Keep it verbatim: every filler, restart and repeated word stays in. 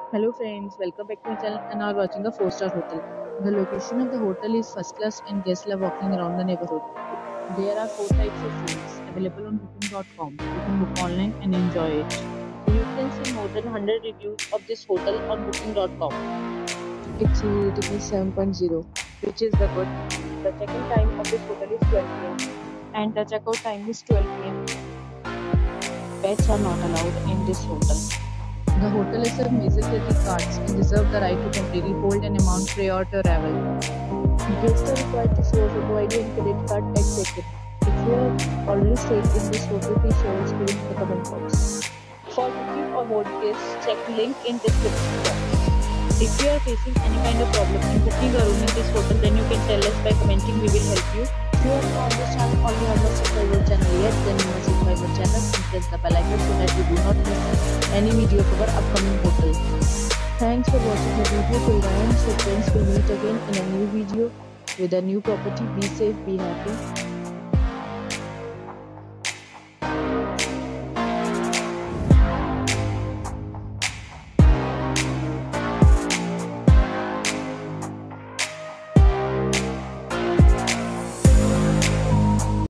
Hello friends, welcome back to my channel and are watching a four star hotel. The location of the hotel is first class and guests love walking around the neighborhood. There are four types of rooms available on booking dot com. You can book online and enjoy it. You can see more than one hundred reviews of this hotel on booking dot com. Its rating is seven point zero, which is the good. The check-in time of this hotel is twelve p m and the checkout time is twelve p m Pets are not allowed in this hotel. The hotel accepts major credit cards and reserves the right to temporarily hold an amount prior to arrival. Guests are required to show a photo I D and credit card at check-in. If you have already stayed in this hotel, please share your experience in the comment box. For booking or more details, check link in description box. If you are facing any kind of problem in booking a room in this hotel, then you can tell us by commenting. We will help you. If you are new on this channel or you have not subscribed our channel yet, then you must subscribe our channel and press the bell icon so that you do not miss any video of our upcoming hotel. Thanks for watching the video till the end. So friends, will meet again in a new video with a new property. Be safe, be happy.